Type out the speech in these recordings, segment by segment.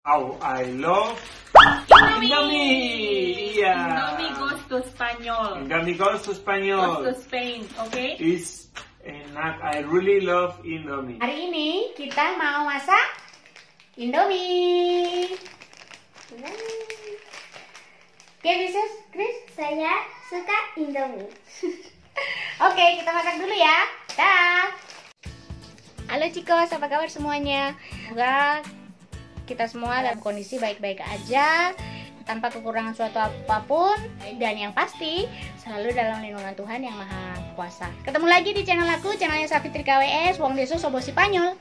Oh, I love Indomie. Iya. Indomie goes to Spanyol. Indomie goes to Spanyol. Goes to Spain, okay? It's enak. I really love Indomie. Hari ini kita mau masak Indomie. ¿Qué dices, Chris? Saya suka Indomie. Oke, kita masak dulu ya. Dah. Halo chicos, apa kabar semuanya? Semoga kita semua dalam kondisi baik-baik aja, tanpa kekurangan suatu apapun, dan yang pasti selalu dalam lindungan Tuhan yang Maha Kuasa. Ketemu lagi di channel aku, channelnya Safitri KWS, Wong Deso Sobo Spanyol.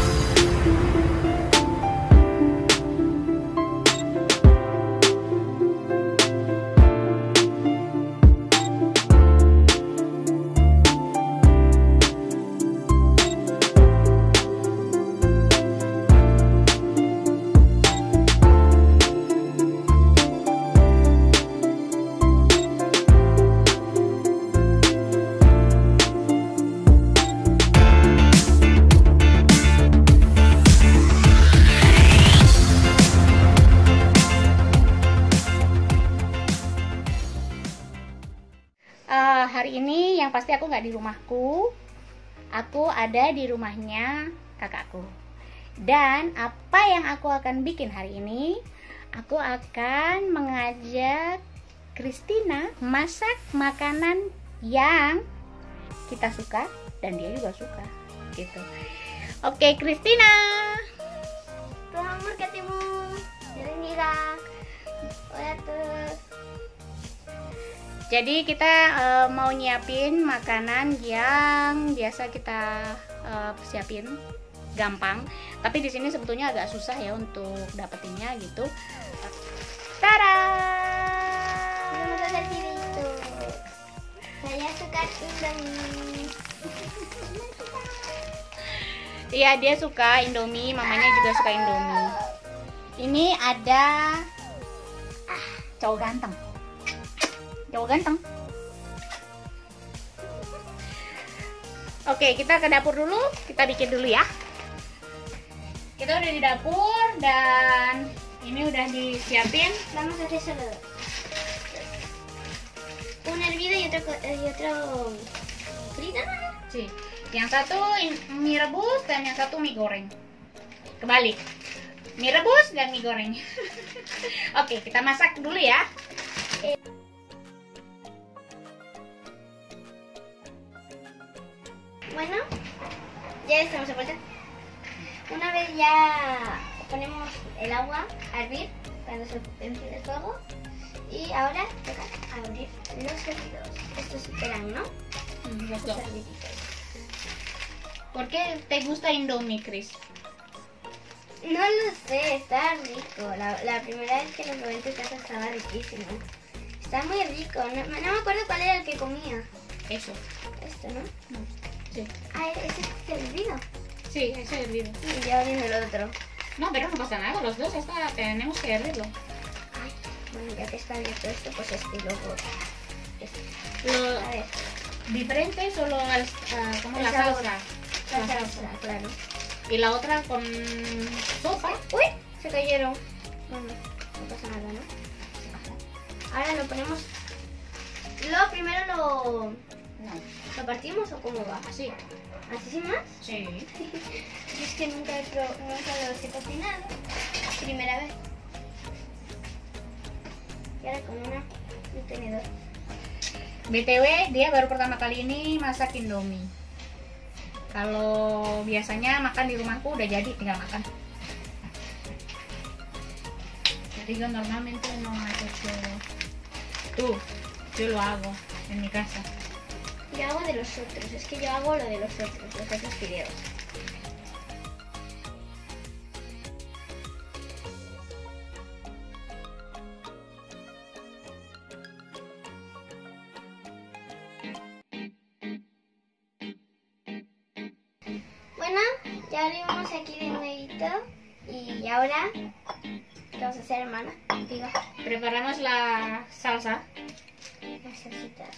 Hari ini yang pasti aku nggak di rumahku, aku ada di rumahnya kakakku. Dan apa yang aku akan bikin hari ini, aku akan mengajak Christina masak makanan yang kita suka dan dia juga suka gitu. Oke, Christina. Tuhan berkatimu. Jalan-jalan. Hola todos. Jadi kita mau nyiapin makanan yang biasa kita siapin, gampang. Tapi di sini sebetulnya agak susah ya untuk dapetinnya gitu. Tada! Vamos a hacer esto. Saya suka Indomie. Iya, dia suka Indomie, mamanya juga suka Indomie. Ini ada cowok ganteng. Cowok ganteng. Oke, kita ke dapur dulu. Kita bikin dulu ya. Kita udah di dapur dan ini udah disiapin. Vamos a hacer solo un hervido y otro frito. Sih. Yang satu mie rebus dan yang satu mie goreng. Kebalik. Mie rebus dan mie goreng. Oke, kita masak dulu ya. Bueno, ya estamos a vuelta. Una vez ya ponemos el agua a hervir cuando se enciende el fuego. Y ahora toca abrir los hervidos. Estos esperan, ¿no? Los dos. Estos herviditos. ¿Por qué te gusta Indomie, Chris? No lo sé, está rico. La primera vez que lo probé en tu casa estaba riquísimo. Está muy rico. No me acuerdo cuál era el que comía. Eso. Esto, ¿no? Sí. Ah, ese es el hervido. Sí, ese hervido. Y ya viene el otro. No, pero no pasa nada, los dos tenemos que hervirlo. Ay, bueno, ya que está abierto esto, pues este y luego este. Lo A ver, diferente solo como El la sabor. salsa. la salsa, claro. Y la otra con sopa. ¡Uy! Se cayeron. Bueno, no pasa nada, ¿no? Ahora lo ponemos. Primero lo partimos o cómo va. Así. ¿Así sin más? Sí. Es que nunca los he cocinado. Primera vez. Y ahora con un tenedor. BTW dia baru pertama kali ini masak Indomie. Kalau biasanya makan di rumahku udah jadi, tinggal makan. Jadi yo normalmente no hago tú, yo lo hago en mi casa. Yo hago de los otros, es que yo hago lo de los otros fideos. Bueno, ya abrimos aquí de nuevito y ahora, ¿qué vamos a hacer, hermana? Diga, Preparamos la salsa. las salsitas.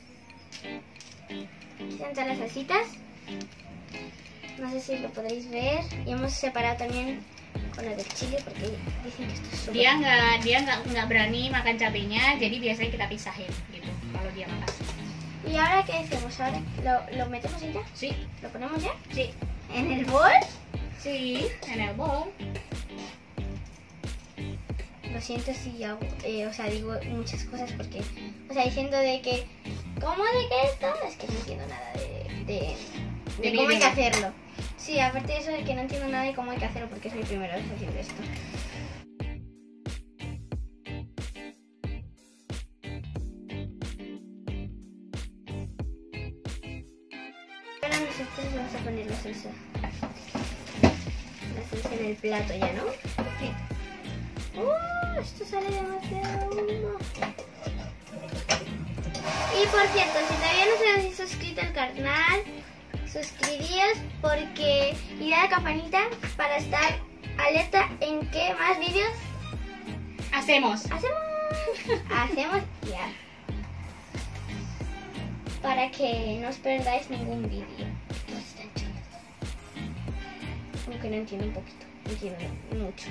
Aquí están todas las salsitas. No sé si lo podréis ver. Y hemos separado también poner el chile porque dicen que esto es súper... Dia nggak berani makan cabenya, jadi biasanya kita pisahin gitu kalau dia makan. ¿Y ahora qué hacemos? ¿Ahora lo metemos ya? Sí, ¿Lo ponemos ya? sí, ¿En el bol? sí, en el bowl. Lo siento si hago, o sea, digo muchas cosas porque, o sea, diciendo de que, ¿cómo de qué esto? Es que no entiendo nada de cómo hay que hacerlo. Sí, aparte de eso de que no entiendo nada de cómo hay que hacerlo porque es mi primera vez haciendo esto. Ahora nosotros vamos a poner la salsa. La salsa en el plato ya, ¿no? Sí. Esto sale demasiado humo. Y por cierto, si todavía no se habéis suscrito al canal, suscribíos porque y da la campanita para estar alerta en qué más vídeos Hacemos. hacemos ya. Para que no os perdáis ningún vídeo. Todos están chulos. Aunque no entiendo un poquito, entiendo mucho.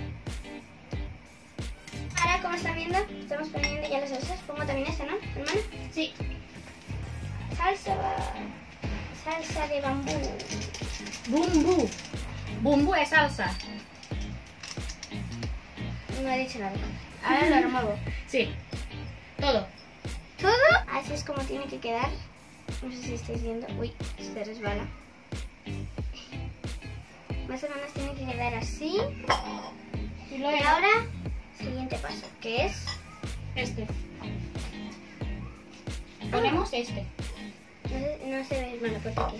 Ahora, como están viendo, estamos poniendo ya las salsas. Pongo también esta, ¿no, hermana? Sí. Salsa de bambú. Bumbu. Bumbu es salsa. No he dicho nada. Ahora lo remuevo. Sí. Todo. Todo así es como tiene que quedar. No sé si estáis viendo. Uy, se resbala. Más o menos tiene que quedar así. Y Y luego ahora, siguiente paso, que es... este. Ponemos este. No se ve, hermano, porque aquí.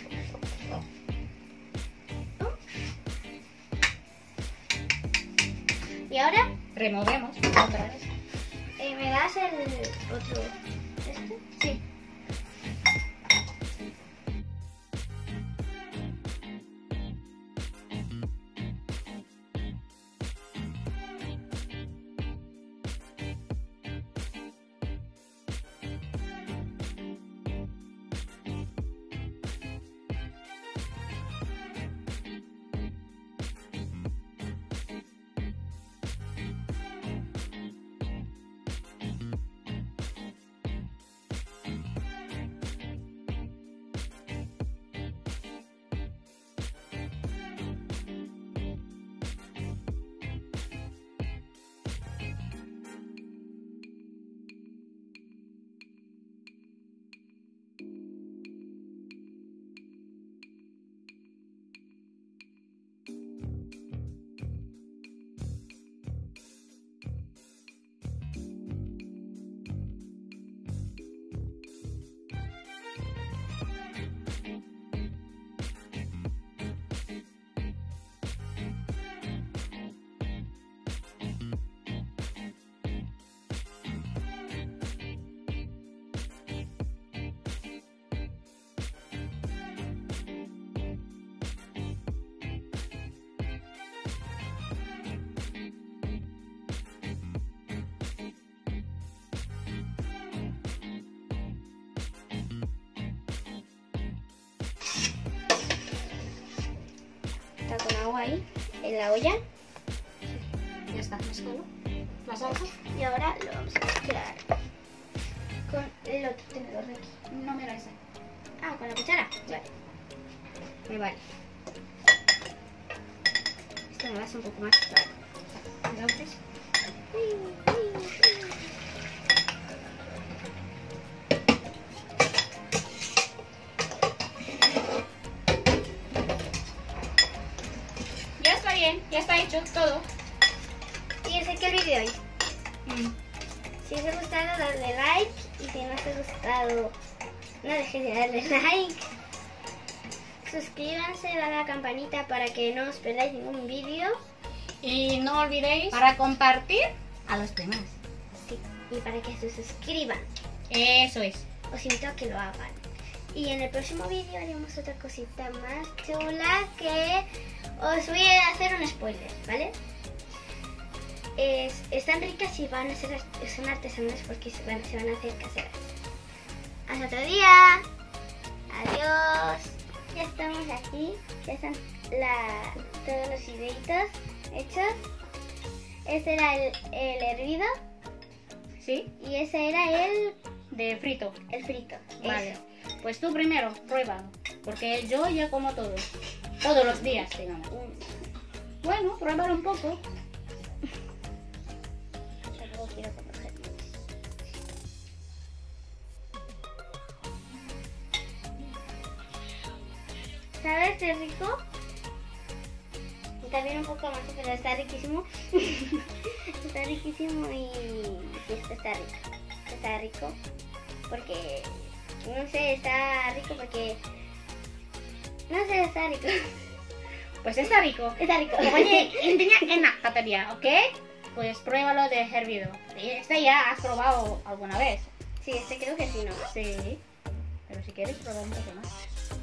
Y ahora, Removemos otra vez. ¿me das el otro? ¿Este? Sí. Está con agua ahí, en la olla. Ya está, mezclalo. La salsa. Y ahora lo vamos a mezclar con el otro tenedor de aquí. No me la sé. Ah, con la cuchara. Vale. Me vale. Esto me va a hacer un poco más claro. Entonces, ya está bien, ya está hecho todo. Y ese que el vídeo hoy. Si os ha gustado, darle like. Y si no os ha gustado, no dejéis de darle like. Suscríbanse, dale a la campanita para que no os perdáis ningún vídeo. Y no olvidéis para compartir a los demás. Sí, y para que se suscriban. Eso es. Os invito a que lo hagan. Y en el próximo vídeo haremos otra cosita más chula que os voy a hacer un spoiler, ¿vale? Están ricas y van a ser, son artesanas porque se van a hacer caseras. Hasta otro día. Adiós. Ya estamos aquí. Ya están todos los videitos hechos. Ese era el hervido ¿Sí? y ese era el De frito. frito. Vale. Eso. Pues tú primero, prueba. Porque yo ya como todo. Todos los días, digamos. Bueno, pruébalo un poco. Tampoco quiero comer. ¿Sabes qué rico? También un poco más, pero está riquísimo. Está riquísimo y esto está rico. Está rico porque, no sé, está rico porque, no sé, está rico. Pues está rico. Está rico. Pokoknya intinya enak kata dia, oke? Pues pruébalo de hervido. Este ya has probado alguna vez. Sí, este creo que sí, ¿no? Sí. Pero si quieres probar un poco más.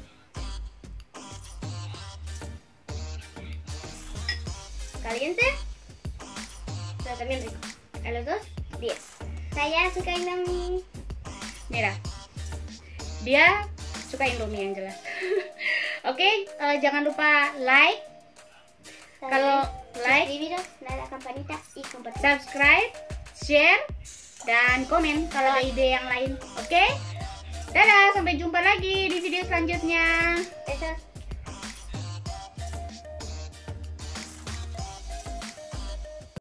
Caliente, pero también rico. A los dos, 10. Saya suka Indomie. Mira, dia suka Indomie yang jelas. Oke, jangan lupa like. Kalau like, suscribiros, dale a la campanita y compartir. subscribe, share, dan komen kalau ada ide yang lain. Oke? Dadah, sampai jumpa lagi di video selanjutnya.